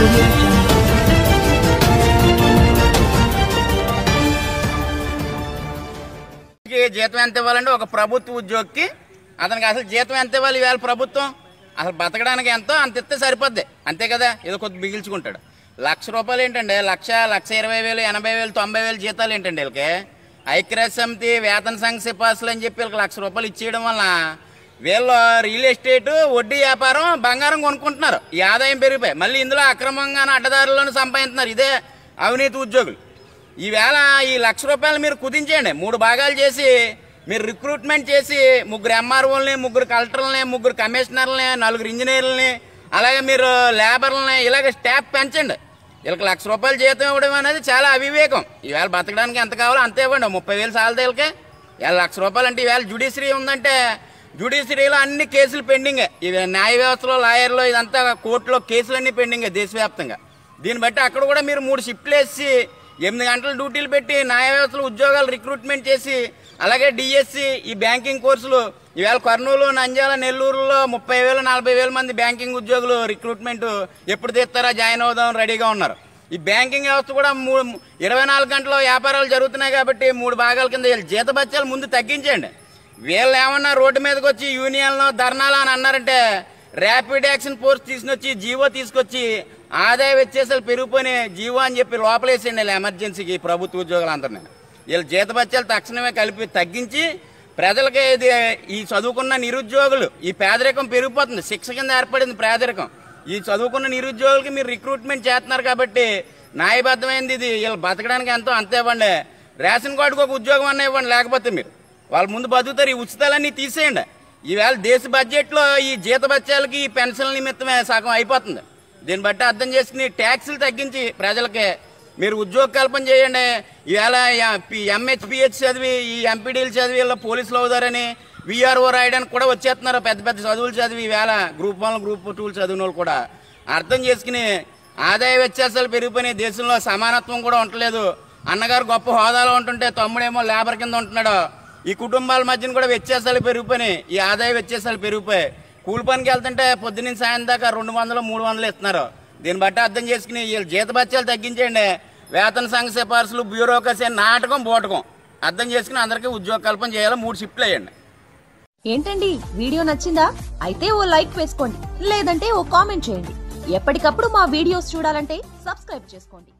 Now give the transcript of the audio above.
జీతం ఎంత ఇవ్వాలంటే ఒక ప్రభుత్వ ఉద్యోగికి అతనికి అసలు జీతం ఎంత ఇవ్వాలి ఇవాళ ప్రభుత్వం అసలు బతకడానికి ఎంతో అంత ఇస్తే సరిపోద్ది అంతే కదా ఏదో కొద్ది బిగిల్చుకుంటాడు ₹1,00,000 ఏంటండి 1,20,000 80,000 90,000 జీతాలు ఏంటండి వీళ్ళకి ఐక్యరాజ్య సమితి వేతన సంఘ సిఫార్సులు అని చెప్పి వీళ్ళకి ₹1,00,000 ఇచ్చేయడం వల్ల వీళ్ళు రియల్ ఎస్టేట్ వడ్డీ వ్యాపారం బంగారం కొనుక్కుంటున్నారు ఈ ఆదాయం పెరిగిపోయి మళ్ళీ ఇందులో అక్రమంగానే అడ్డదారులను సంపాదిస్తున్నారు ఇదే అవినీతి ఉద్యోగులు ఈవేళ ఈ ₹1,00,000 మీరు కుదించేయండి 3 భాగాలు చేసి మీరు రిక్రూట్మెంట్ చేసి 3 ఎంఆర్ఓల్ని 3 కలెక్టర్లని 3 కమిషనర్లని 4 ఇంజనీర్లని అలాగే మీరు లేబర్లని ఇలాగ స్టాఫ్ పెంచండి వీళ్ళకి ₹1,00,000 జీతం ఇవ్వడం అనేది చాలా అవివేకం ఈవేళ బతకడానికి ఎంత కావాలో అంతే ఇవ్వండి 30,000 సాలది వీళ్ళకి ఇవాళ ₹1,00,000 అంటే ఈవేళ జ్యుడిషియరీ ఉందంటే జ్యుడిషియరీలో అన్ని కేసులు పెండింగ్ ఇవి న్యాయ వ్యవస్థలో లాయర్లో ఇదంతా కోర్టులో కేసులన్నీ పెండింగ్ దేశవ్యాప్తంగా దీన్ని బట్టి అక్కడ కూడా మీరు 3 షిఫ్ట్లు వేసి 8 గంటల డ్యూటీలు పెట్టి న్యాయ వ్యవస్థలో ఉద్యోగాలు రిక్రూట్మెంట్ చేసి అలాగే డిఎస్సి ఈ బ్యాంకింగ్ కోర్సులు ఈవేళ కర్నూలు నంద్యాల నెల్లూరులో 30,000 40,000 మంది బ్యాంకింగ్ ఉద్యోగులు రిక్రూట్మెంట్ ఎప్పుడు తీస్తారా జాయిన్ అవుదాం రెడీగా ఉన్నారు ఈ బ్యాంకింగ్ వ్యవస్థ కూడా 24 గంటల వ్యాపారాలు జరుగుతున్నాయి కాబట్టి 3 భాగాల కింద జీతభత్యాలు ముందు తగ్గించండి వీళ్ళు ఏమన్నా రోడ్డు మీదకి వచ్చి యూనియన్లో ధర్నాలు అని అన్నారంటే ర్యాపిడ్ యాక్షన్ ఫోర్స్ తీసుకొచ్చి జీవో తీసుకొచ్చి ఆదాయ వ్యత్యాసాలు పెరిగిపోయిన జీవో అని చెప్పి లోపలేసేయండి వీళ్ళు ఎమర్జెన్సీకి ప్రభుత్వ ఉద్యోగులందరినీ వీళ్ళ జీతభత్యాలు తక్షణమే కలిపి తగ్గించి ప్రజలకి ఇది ఈ చదువుకున్న నిరుద్యోగులు ఈ పేదరికం పెరిగిపోతుంది శిక్ష కింద ఏర్పడింది పేదరికం ఈ చదువుకున్న నిరుద్యోగులకి మీరు రిక్రూట్మెంట్ చేస్తున్నారు కాబట్టి న్యాయబద్ధమైంది ఇది వీళ్ళు బతకడానికి ఎంతో అంతే ఇవ్వండి రేషన్ కార్డుకు ఒక ఉద్యోగం అన్న ఇవ్వండి లేకపోతే మీరు వాళ్ళ ముందు బతుకుతారు ఈ ఉచితాలన్నీ తీసేయండి ఈవేళ దేశ బడ్జెట్లో ఈ జీతభత్యాలకి ఈ పెన్షన్ల నిమిత్తమే సగం అయిపోతుంది దీన్ని బట్టి అర్థం చేసుకుని ట్యాక్సులు తగ్గించి ప్రజలకి మీరు ఉద్యోగ కల్పన చేయండి ఈవేళ ఎంహెచ్పిహెచ్ చదివి ఈ ఎంపీడీలు చదివి వీళ్ళ పోలీసులు అవుతారని విఆర్ఓ రాయడానికి కూడా వచ్చేస్తున్నారు పెద్ద పెద్ద చదువులు చదివి ఈవేళ గ్రూప్ 1 గ్రూప్ 2 చదివిన వాళ్ళు కూడా అర్థం చేసుకుని ఆదాయ వ్యత్యాసాలు పెరిగిపోయినాయి దేశంలో సమానత్వం కూడా ఉండలేదు అన్నగారు గొప్ప హోదాలో ఉంటుంటే తమ్ముడేమో లేబర్ కింద ఉంటున్నాడు ఈ కుటుంబాల మధ్యన కూడా వ్యత్యాసాలు పెరిగిపోయినాయి ఈ ఆదాయ వ్యత్యాసాలు పెరిగిపోయాయి కూలి పనికి వెళ్తుంటే పొద్దున్న సాయం దాకా 200 300 ఇస్తున్నారు దీన్ని బట్టి అర్థం చేసుకుని వీళ్ళు జీతభత్యాలు తగ్గించండి వేతన సంఘ సిఫార్సులు బ్యూరోక్రసీ నాటకం బోటకం అర్థం చేసుకుని అందరికీ ఉద్యోగ కల్పన చేయాలి 3 షిఫ్ట్లు వేయండి ఏంటండి వీడియో నచ్చిందా అయితే ఓ లైక్ వేసుకోండి లేదంటే ఓ కామెంట్ చేయండి ఎప్పటికప్పుడు మా వీడియోస్ చూడాలంటే సబ్స్క్రైబ్ చేసుకోండి